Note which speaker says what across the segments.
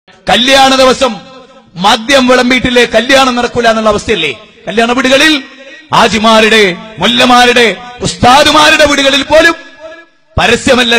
Speaker 1: കല്യാണ ദിവസം മദ്യം വിളമ്പിയിട്ടില്ലേ കല്യാണം നടക്കൂല എന്നുള്ള അവസ്ഥയല്ലേ? കല്യാണ വീടുകളിൽ ആജിമാരുടെ, മുല്ലമാരുടെ, ഉസ്താദുമാരുടെ വീടുകളിൽ പോലും പരസ്യമല്ല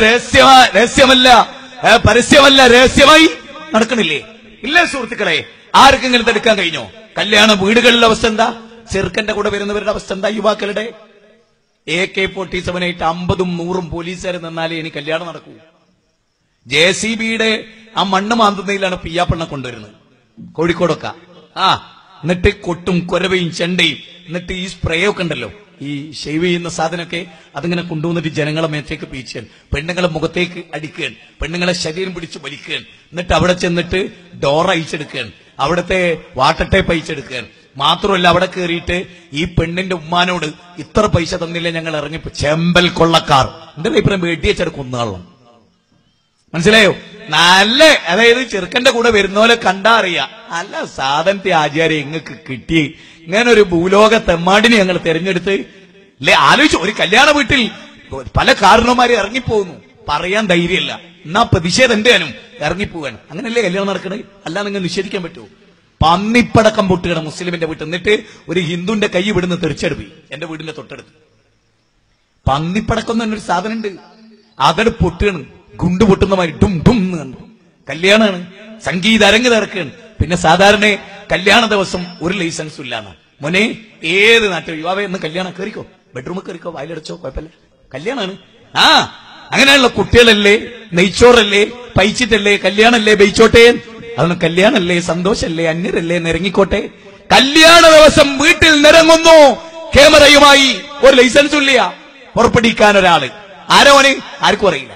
Speaker 1: രഹസ്യമായി നടക്കണില്ലേ? ഇല്ല സുഹൃത്തുക്കളെ, ആർക്കെങ്കിലും തടുക്കാൻ കഴിഞ്ഞോ? കല്യാണ വീടുകളിലെ അവസ്ഥ എന്താ? ചെറുക്കന്റെ കൂടെ വരുന്നവരുടെ അവസ്ഥ എന്താ? യുവാക്കളുടെ AK-47 50ഉം 100ഉം പോലീസുകാർ നിന്നാലേ ഇനി കല്യാണം നടക്കൂ. JCBയുടെ ആ മണ്ണ് മാന്തുന്നതിലാണ് പിയ്യാപ്പെണ്ണ കൊണ്ടുവരുന്നത് കോഴിക്കോടൊക്കെ. എന്നിട്ട് കൊട്ടും കൊരവയും ചെണ്ടയും, എന്നിട്ട് ഈ സ്പ്രേ ഒക്കെ ഉണ്ടല്ലോ, ഈ ഷെയ്വ് ചെയ്യുന്ന സാധനമൊക്കെ അതിങ്ങനെ കൊണ്ടുവന്നിട്ട് ജനങ്ങളെ മേത്തേക്ക് പീച്ചാൻ, പെണ്ണുങ്ങളെ മുഖത്തേക്ക് അടിക്കാൻ, പെണ്ണുങ്ങളെ ശരീരം പിടിച്ച് വലിക്കാൻ, എന്നിട്ട് അവിടെ ചെന്നിട്ട് ഡോർ അയച്ചെടുക്കാൻ, അവിടുത്തെ വാട്ടർ ടേപ്പ് അയച്ചെടുക്കാൻ. മാത്രമല്ല അവിടെ കയറിയിട്ട് ഈ പെണ്ണിന്റെ ഉമ്മാനോട് ഇത്ര പൈസ തന്നില്ല ഞങ്ങൾ ഇറങ്ങിപ്പോ ചെമ്പൽ കൊള്ളക്കാർ, എന്റെ അഭിപ്രായം വെടിയച്ചെട കൊന്നുകളണം. മനസ്സിലായോ? നല്ല, അതായത് ചെറുക്കന്റെ കൂടെ വരുന്ന പോലെ കണ്ടാ അറിയാം അല്ല സാധനത്തെ ആചാര്യ ഇങ്ങക്ക് കിട്ടി, ഇങ്ങനെ ഒരു ഭൂലോക തെമ്മാടിനെ ഞങ്ങൾ തെരഞ്ഞെടുത്ത് അല്ലെ? ആലോചിച്ചു, ഒരു കല്യാണ വീട്ടിൽ പല കാരണവന്മാരെ ഇറങ്ങിപ്പോകുന്നു, പറയാൻ ധൈര്യമില്ല, എന്നാ പ്രതിഷേധം എന്തായാലും ഇറങ്ങിപ്പോവാൻ. അങ്ങനെയല്ലേ കല്യാണം നടക്കണേ? അല്ല നിങ്ങൾ നിഷേധിക്കാൻ പറ്റുമോ? പന്നിപ്പടക്കം പൊട്ടുകയാണ് മുസ്ലിമിന്റെ വീട്ടിൽ. എന്നിട്ട് ഒരു ഹിന്ദുവിന്റെ കൈ ഇവിടുന്ന് തെറിച്ചെടുപ്പി എന്റെ വീടിന്റെ തൊട്ടടുത്ത്. പന്നിപ്പടക്കം എന്ന് പറഞ്ഞൊരു സാധനം ഉണ്ട്, അതട് പൊട്ടുകയാണ്, ഗുണ്ട് പൊട്ടുന്ന മാതിരി ഡും ഡും എന്ന് കണ്ടു. കല്യാണമാണ്, സംഗീത അരങ്ങ് തിറക്കുകയാണ്. പിന്നെ സാധാരണ കല്യാണ ദിവസം ഒരു ലൈസൻസും ഇല്ലാന്ന്. മോനെ ഏത് നാട്ടിൽ യുവാവേ എന്ന് കല്യാണം കയറിക്കോ, ബെഡ്റൂമിൽ കയറിക്കോ, വായിലടച്ചോ, കുഴപ്പമില്ല, കല്യാണമാണ്. അങ്ങനെയുള്ള കുട്ടികളല്ലേ, നെയ്ച്ചോറല്ലേ, പൈച്ചിട്ടല്ലേ, കല്യാണല്ലേ, ബെയ്ച്ചോട്ടെ, അതൊന്നും കല്യാണല്ലേ, സന്തോഷല്ലേ, അന്യരല്ലേ, നിരങ്ങിക്കോട്ടെ. കല്യാണ ദിവസം വീട്ടിൽ നിരങ്ങുന്നു ക്യാമറയുമായി, ഒരു ലൈസൻസും ഇല്ല, പുറപ്പെടിക്കാൻ ഒരാള്. ആരോന് ആർക്കും അറിയില്ല,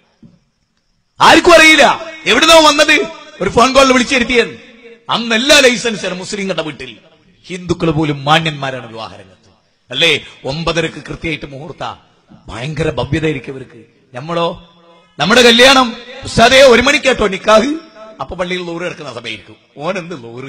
Speaker 1: എവിടുന്നോ വന്നത്, ഒരു ഫോൺ കോളിൽ വിളിച്ചിരുത്തിയത്. അന്ന് എല്ലാ ലൈസൻസും മുസ്ലിങ്ങളുടെ വീട്ടിൽ. ഹിന്ദുക്കൾ പോലും മാന്യന്മാരാണ് വിവാഹരംഗത്ത്, അല്ലേ? 9:30 കൃത്യമായിട്ട് മുഹൂർത്ത, ഭയങ്കര ഭവ്യതയായിരിക്കും ഇവർക്ക്. നമ്മളോ, നമ്മുടെ കല്യാണം ഉസ്താദേ 1 മണിക്ക് കേട്ടോ നിക്കാഹ്, അപ്പൊ പള്ളിയിൽ ലോറ് കിടക്കുന്ന സമയമായിരിക്കും. ഓനെന്ത് ലോറ്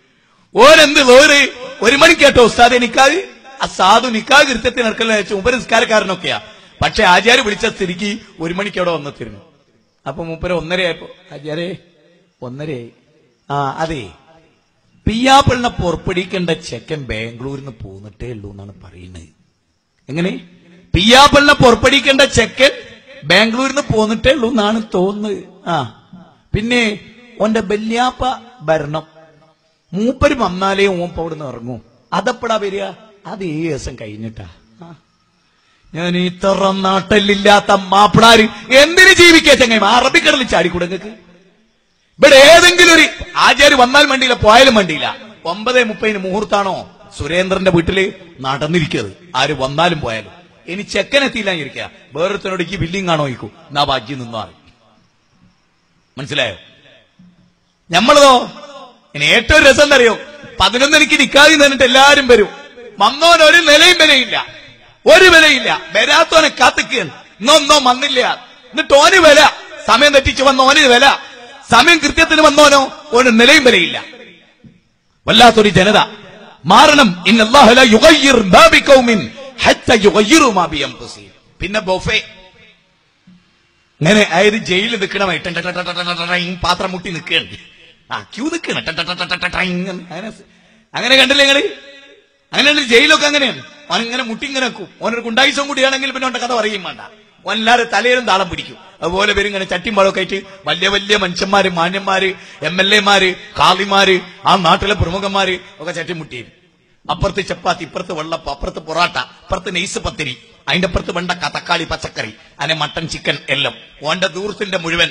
Speaker 1: 1 മണിക്ക് കേട്ടോ ഉസ്താദേ നിക്കാഹ്. ആ സാധു നിക്കാഹ് കൃത്യത്തിന് നടക്കലെന്ന് വെച്ചാൽ ഉപനിസ്കാരക്കാരനൊക്കെയാ. പക്ഷെ ആചാര്യ വിളിച്ച സ്ഥിതിക്ക് 1 മണിക്ക് അവിടെ വന്നെത്തിരുന്നു. അപ്പൊ മൂപ്പര് 1:30 ആയപ്പോ ആചാര്യ 1:30 ആയി. അതെ, പിയ്യാപ്പിളിനെ പുറപ്പെടിക്കേണ്ട ചെക്കൻ ബാംഗ്ലൂരിൽ നിന്ന് പോന്നിട്ടേ ഉള്ളൂ എന്നാണ് പറയുന്നത്. എങ്ങനെ? പിയ്യാപ്പിളിനെ പുറപ്പെടിക്കേണ്ട ചെക്കൻ ബാംഗ്ലൂരിൽ നിന്ന് പോന്നിട്ടേ ഉള്ളൂ എന്നാണ് തോന്നുന്നത്. പിന്നെ ഓന്റെ ബല്യാപ്പ ഭരണം, മൂപ്പര് വന്നാലേ ഓപ്പ അവിടെ നിന്ന് ഇറങ്ങും. അതെപ്പോഴാ വരിക? അത് 7 ദിവസം കഴിഞ്ഞിട്ടാ. ഞാൻ ഇത്ര നാട്ടിലില്ലാത്ത മാപ്പിളാര് എന്തിനു ജീവിക്കാ ചങ്ങായി? അറബിക്കടലിൽ ചാടിക്കൂടെ നിങ്ങൾക്ക്? ഇവിടെ ഏതെങ്കിലും ഒരു ആചാര്യ വന്നാൽ വേണ്ടിയില്ല, പോയാലും വേണ്ടിയില്ല. 9:30 മുഹൂർത്താണോ സുരേന്ദ്രന്റെ വീട്ടില് നടന്നിരിക്കുന്നത്, ആര് വന്നാലും പോയാലും. ഇനി ചെക്കനെത്തിയില്ല ഇരിക്കുക, വേറൊരുത്തനോട് ഈ ബില്ലിംഗ് ആണോ ചോദിക്കൂ, എന്നാ ബാക്കി നിന്നാണ്. മനസ്സിലായോ? നമ്മളതോ ഇനി ഏറ്റവും രസം എന്തറിയോ, 11 നിക്കാതെ നിന്നിട്ട് എല്ലാരും വരും. വന്നോൻ ഒരു വിലയില്ല, വരാത്തോനെ കാത്തിക്കുകയാണ്. ഇന്നൊന്നോ വന്നില്ല, എന്നിട്ട് ഓന് വില, സമയം തെറ്റിച്ച് വന്ന ഓന് വില, സമയം കൃത്യത്തിന് വന്നോനോ ഓന് നിലയും വിലയില്ല. വല്ലാത്തൊരു ജനത മാറണം. പിന്നെ ബൊഫെ അങ്ങനെ, അതായത് ജയിലിൽ നിൽക്കണമായിട്ട് പാത്രം മുട്ടി നിൽക്കുകയാണ്, ക്യൂ നിൽക്കണം, അങ്ങനെ കണ്ടില്ലേ നിങ്ങള്? അങ്ങനെയാണ് ജയിലൊക്കെ, അങ്ങനെയാണ്. ഓനിങ്ങനെ മുട്ടി ഇങ്ങനെ വെക്കും. ഓനൊരു ഗുണ്ടായിസം കൂടിയാണെങ്കിൽ പിന്നെ ഓന്റെ കഥ പറയും വേണ്ട, ഓനെല്ലാരും തലയിലും താളം പിടിക്കും. അതുപോലെ പേര് ഇങ്ങനെ ചട്ടിമ്പാളൊക്കെ ആയിട്ട് വലിയ വലിയ മനുഷ്യന്മാര്, മാന്യന്മാര്, MLA-മാര്, കാളിമാര്, ആ നാട്ടിലെ പ്രമുഖന്മാര് ഒക്കെ ചട്ടിമുട്ടിയും. അപ്പുറത്ത് ചപ്പാത്തി, ഇപ്പുറത്ത് വെള്ളപ്പം, അപ്പുറത്ത് പൊറാട്ട, അപ്പുറത്ത് നെയ്സ് പത്തിരി, അതിന്റെ അപ്പുറത്ത് വെണ്ടക്ക, തക്കാളി, പച്ചക്കറി, അങ്ങനെ മട്ടൻ, ചിക്കൻ എല്ലാം. ഓന്റെ ദൂരത്തിന്റെ മുഴുവൻ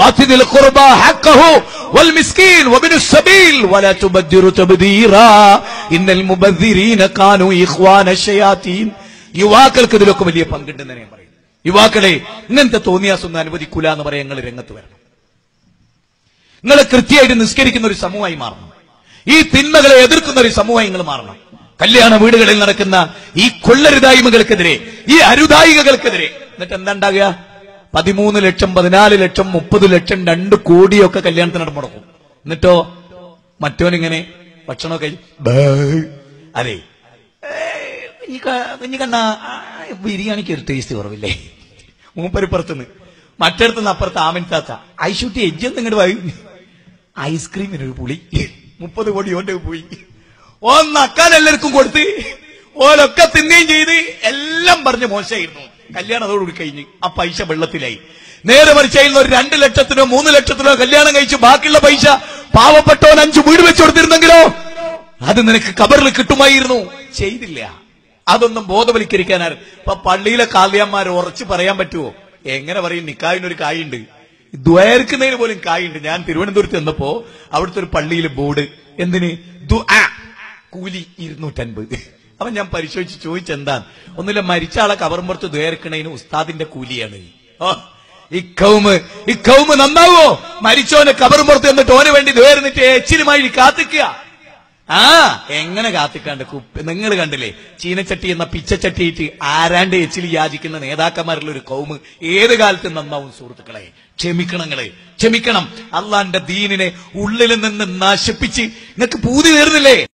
Speaker 1: യുവാക്കൾക്ക് ഇതിലൊക്കെ വലിയ പങ്കുണ്ടെന്ന് ഞാൻ പറയും. യുവാക്കളെ, ഇങ്ങനത്തെ തോന്നിയാസൊന്നും അനുവദിക്കൂല എന്ന് പറയാൻ നിങ്ങൾ രംഗത്ത് വരണം. നിങ്ങൾ കൃത്യമായിട്ട് നിസ്കരിക്കുന്ന ഒരു സമൂഹമായി മാറണം. ഈ തിന്മകളെ എതിർക്കുന്ന ഒരു സമൂഹമായി നിങ്ങൾ മാറണം. കല്യാണ വീടുകളിൽ നടക്കുന്ന ഈ കൊള്ളരുതായ്മകൾക്കെതിരെ, ഈ അരുതായികകൾക്കെതിരെ. എന്നിട്ട് എന്താ ഉണ്ടാകുക? 13 ലക്ഷം, 14 ലക്ഷം, 30 ലക്ഷം, 2 കോടിയൊക്കെ കല്യാണത്തിനോട് മുടക്കും. എന്നിട്ടോ മറ്റോനിങ്ങനെ ഭക്ഷണമൊക്കെ അതെ കുഞ്ഞു കണ്ണ ബിരിയാണിക്ക് ഒരു ടേസ്റ്റ് കുറവില്ലേ? മൂപ്പരിപ്പുറത്തുനിന്ന്, മറ്റടുത്തുനിന്ന് അപ്പുറത്ത് ആമിൻ താത്ത, ഐശുട്ടി എജ്ജെന്ന് ഇങ്ങോട്ട് വായി, ഐസ്ക്രീമിനൊരു പുളി 30 കോടി ഓന്റെ പോയി. നക്കാൻ എല്ലാവർക്കും കൊടുത്ത് ഓലൊക്കെ തിന്നുകയും ചെയ്ത് എല്ലാം പറഞ്ഞ് മോശമായിരുന്നു. കല്യാണം അതോടുകൂടി കഴിഞ്ഞ് ആ പൈസ വെള്ളത്തിലായി. നേരെ മറിച്ചായിരുന്നു ഒരു 2 ലക്ഷത്തിനോ 3 ലക്ഷത്തിനോ കല്യാണം കഴിച്ച് ബാക്കിയുള്ള പൈസ പാവപ്പെട്ടവൻ 5 വീട് വെച്ചു കൊടുത്തിരുന്നെങ്കിലോ അത് നിനക്ക് കബറിൽ കിട്ടുമായിരുന്നു. ചെയ്തില്ല. അതൊന്നും ബോധവൽക്കരിക്കാനാണ്. ഇപ്പൊ പള്ളിയിലെ കാളിയന്മാർ ഉറച്ചു പറയാൻ പറ്റുമോ? എങ്ങനെ പറയും? നിക്കാഹിനൊരു കായുണ്ട്, ദ്വയർക്കുന്നതിന് പോലും കായുണ്ട്. ഞാൻ തിരുവനന്തപുരത്ത് ചെന്നപ്പോ അവിടുത്തെ ഒരു പള്ളിയിലെ ബോർഡ് എന്തിന് ദുആ കൂലി 250. അപ്പൊ ഞാൻ പരിശോധിച്ച് ചോദിച്ചെന്താ? ഒന്നുമില്ല, മരിച്ച ആളെ കബറുമ്പുറത്ത് ദ്വയർക്കണതിന് ഉസ്താദിന്റെ കൂലിയാണ്. ഈ കൗമ് നന്നാവോ? മരിച്ചോനെ കബറുമ്പുറത്ത് എന്നിട്ട് ഓന് വേണ്ടി ദ്വയർന്നിട്ട് എച്ചിലുമായി കാത്തിക്കുക. എങ്ങനെ കാത്തിക്കാണ്ട്? നിങ്ങൾ കണ്ടില്ലേ ചീനച്ചട്ടി എന്ന പിച്ചച്ചട്ടിയിട്ട് ആരാണ്ട് എച്ചിൽ യാചിക്കുന്ന നേതാക്കന്മാരുള്ള ഒരു കൗമ് ഏത് കാലത്തും നന്നാവും. സുഹൃത്തുക്കളെ, ക്ഷമിക്കണം. അള്ളാന്റെ ദീനിനെ ഉള്ളിൽ നിന്ന് നശിപ്പിച്ച് നിങ്ങൾക്ക് പൂതി നേർന്നില്ലേ?